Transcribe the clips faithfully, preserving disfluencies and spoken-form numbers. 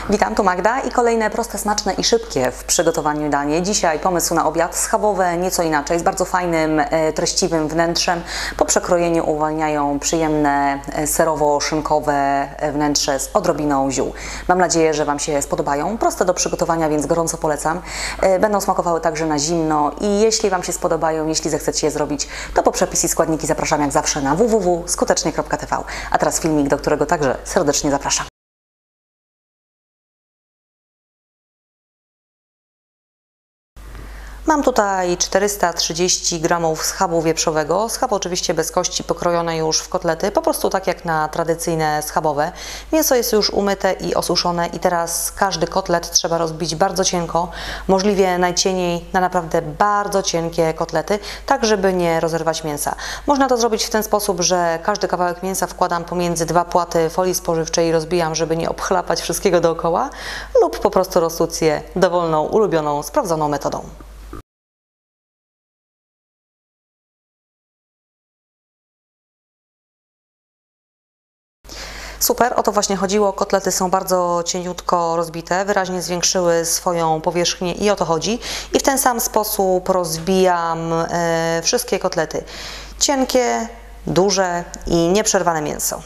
Witam, tu Magda i kolejne proste, smaczne i szybkie w przygotowaniu danie. Dzisiaj pomysł na obiad schabowe, nieco inaczej, z bardzo fajnym, treściwym wnętrzem. Po przekrojeniu uwalniają przyjemne serowo-szynkowe wnętrze z odrobiną ziół. Mam nadzieję, że Wam się spodobają. Proste do przygotowania, więc gorąco polecam. Będą smakowały także na zimno i jeśli Wam się spodobają, jeśli zechcecie je zrobić, to po przepis i składniki zapraszam jak zawsze na w w w kropka skutecznie kropka t v. A teraz filmik, do którego także serdecznie zapraszam. Mam tutaj czterysta trzydzieści gramów schabu wieprzowego, schab oczywiście bez kości, pokrojone już w kotlety, po prostu tak jak na tradycyjne schabowe. Mięso jest już umyte i osuszone i teraz każdy kotlet trzeba rozbić bardzo cienko, możliwie najcieniej na naprawdę bardzo cienkie kotlety, tak żeby nie rozerwać mięsa. Można to zrobić w ten sposób, że każdy kawałek mięsa wkładam pomiędzy dwa płaty folii spożywczej i rozbijam, żeby nie obchlapać wszystkiego dookoła, lub po prostu roztłuc je dowolną, ulubioną, sprawdzoną metodą. Super, o to właśnie chodziło. Kotlety są bardzo cieniutko rozbite, wyraźnie zwiększyły swoją powierzchnię i o to chodzi. I w ten sam sposób rozbijam e, wszystkie kotlety. Cienkie, duże i nieprzerwane mięso.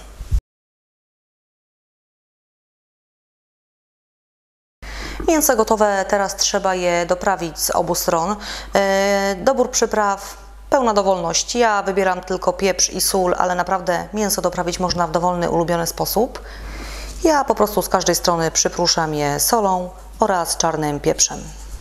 Mięso gotowe, teraz trzeba je doprawić z obu stron. E, dobór przypraw pełna dowolność. Ja wybieram tylko pieprz i sól, ale naprawdę mięso doprawić można w dowolny, ulubiony sposób. Ja po prostu z każdej strony przypruszam je solą oraz czarnym pieprzem.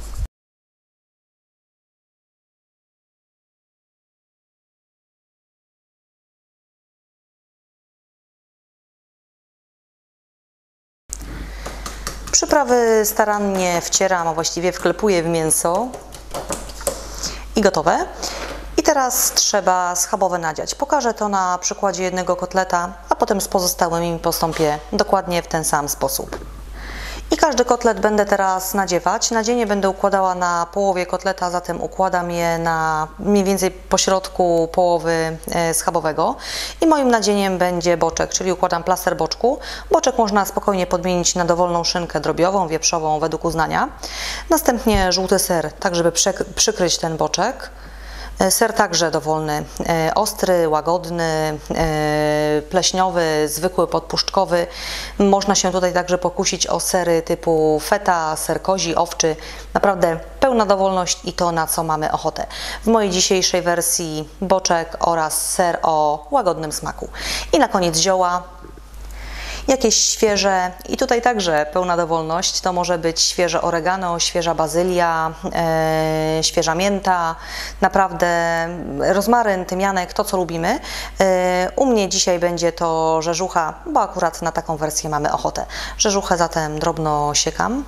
Przyprawy starannie wcieram, a właściwie wklepuję w mięso i gotowe. I teraz trzeba schabowe nadziać. Pokażę to na przykładzie jednego kotleta, a potem z pozostałymi postąpię dokładnie w ten sam sposób. I każdy kotlet będę teraz nadziewać. Nadzienie będę układała na połowie kotleta, zatem układam je na mniej więcej pośrodku połowy schabowego. I moim nadzieniem będzie boczek, czyli układam plaster boczku. Boczek można spokojnie podmienić na dowolną szynkę drobiową, wieprzową według uznania. Następnie żółty ser, tak żeby przykryć ten boczek. Ser także dowolny, ostry, łagodny, pleśniowy, zwykły, podpuszczkowy. Można się tutaj także pokusić o sery typu feta, ser kozi, owczy. Naprawdę pełna dowolność i to, na co mamy ochotę. W mojej dzisiejszej wersji boczek oraz ser o łagodnym smaku. I na koniec zioła. Jakieś świeże i tutaj także pełna dowolność, to może być świeże oregano, świeża bazylia, e, świeża mięta, naprawdę rozmaryn, tymianek, to co lubimy. E, u mnie dzisiaj będzie to rzeżucha, bo akurat na taką wersję mamy ochotę. Rzeżuchę zatem drobno siekam.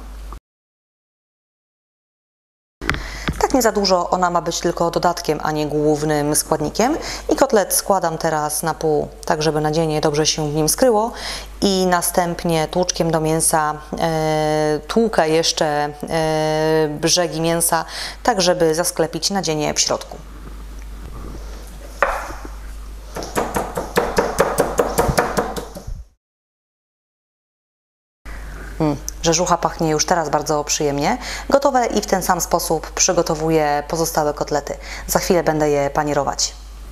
Tak nie za dużo, ona ma być tylko dodatkiem, a nie głównym składnikiem. I kotlet składam teraz na pół, tak żeby nadzienie dobrze się w nim skryło. I następnie tłuczkiem do mięsa e, tłukę jeszcze e, brzegi mięsa, tak żeby zasklepić nadzienie w środku. Mm, rzeżucha pachnie już teraz bardzo przyjemnie. Gotowe i w ten sam sposób przygotowuję pozostałe kotlety. Za chwilę będę je panierować.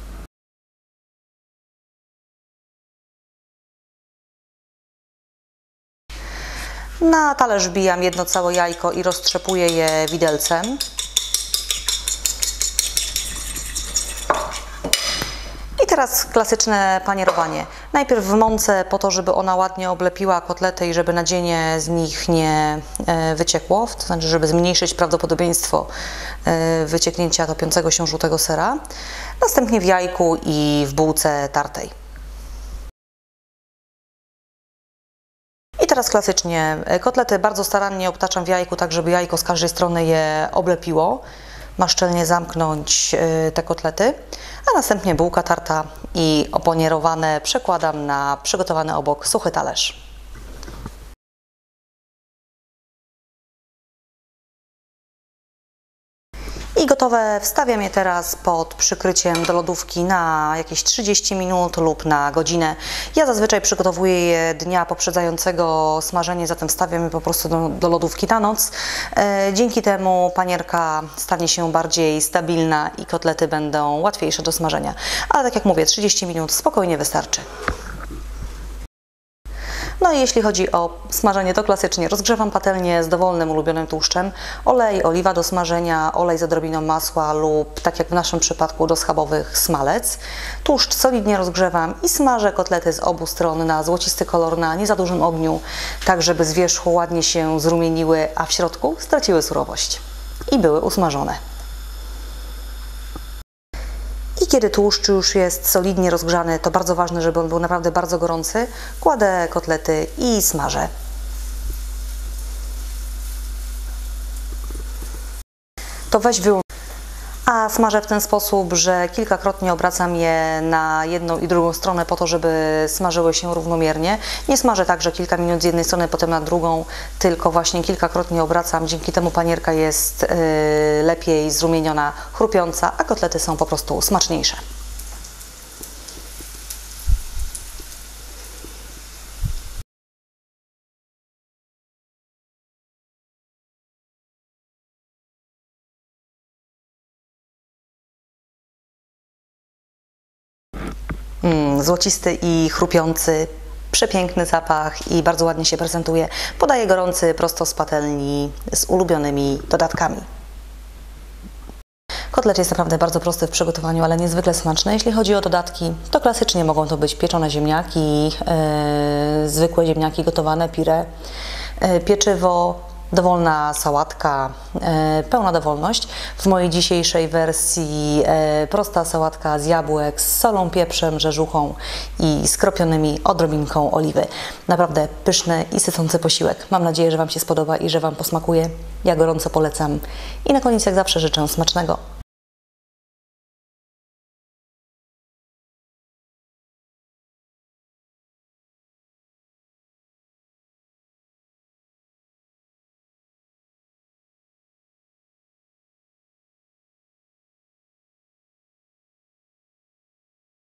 Na talerz wbijam jedno całe jajko i roztrzepuję je widelcem. I teraz klasyczne panierowanie. Najpierw w mące po to, żeby ona ładnie oblepiła kotlety i żeby nadzienie z nich nie wyciekło, to znaczy, żeby zmniejszyć prawdopodobieństwo wycieknięcia topiącego się żółtego sera. Następnie w jajku i w bułce tartej. I teraz klasycznie kotlety bardzo starannie obtaczam w jajku, tak żeby jajko z każdej strony je oblepiło. Ma szczelnie zamknąć te kotlety, a następnie bułka tarta i opanierowane przekładam na przygotowany obok suchy talerz. I gotowe, wstawiam je teraz pod przykryciem do lodówki na jakieś trzydzieści minut lub na godzinę. Ja zazwyczaj przygotowuję je dnia poprzedzającego smażenie, zatem wstawiam je po prostu do, do lodówki na noc. E, dzięki temu panierka stanie się bardziej stabilna i kotlety będą łatwiejsze do smażenia. Ale tak jak mówię, trzydzieści minut spokojnie wystarczy. No i jeśli chodzi o smażenie, to klasycznie rozgrzewam patelnię z dowolnym ulubionym tłuszczem, olej, oliwa do smażenia, olej z odrobiną masła lub, tak jak w naszym przypadku, do schabowych smalec. Tłuszcz solidnie rozgrzewam i smażę kotlety z obu stron na złocisty kolor na nie za dużym ogniu, tak żeby z wierzchu ładnie się zrumieniły, a w środku straciły surowość i były usmażone. I kiedy tłuszcz już jest solidnie rozgrzany, to bardzo ważne, żeby on był naprawdę bardzo gorący, kładę kotlety i smażę. To weź wyłącz. A smażę w ten sposób, że kilkakrotnie obracam je na jedną i drugą stronę po to, żeby smażyły się równomiernie. Nie smażę tak, że kilka minut z jednej strony, potem na drugą, tylko właśnie kilkakrotnie obracam. Dzięki temu panierka jest yy, lepiej zrumieniona, chrupiąca, a kotlety są po prostu smaczniejsze. Mm, złocisty i chrupiący, przepiękny zapach i bardzo ładnie się prezentuje. Podaję gorący prosto z patelni z ulubionymi dodatkami. Kotlet jest naprawdę bardzo prosty w przygotowaniu, ale niezwykle smaczny. Jeśli chodzi o dodatki, to klasycznie mogą to być pieczone ziemniaki, yy, zwykłe ziemniaki gotowane, pire, yy, pieczywo, dowolna sałatka, e, pełna dowolność. W mojej dzisiejszej wersji e, prosta sałatka z jabłek, z solą, pieprzem, rzeżuchą i skropionymi odrobinką oliwy. Naprawdę pyszny i sycący posiłek. Mam nadzieję, że Wam się spodoba i że Wam posmakuje. Ja gorąco polecam. I na koniec, jak zawsze, życzę smacznego.